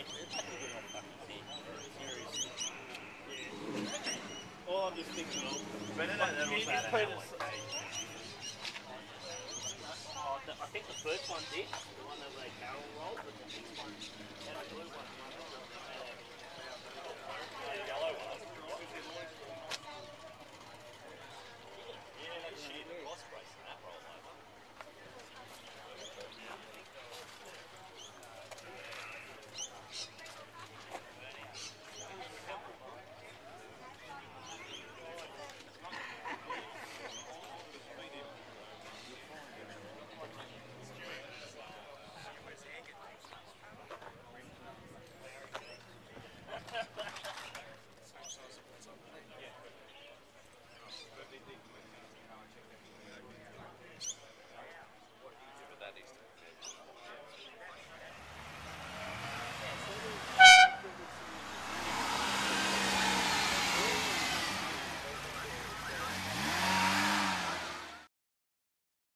All I'm just thinking of, But then like, that can you also just had play an this? I think the first one did, the one that like Carol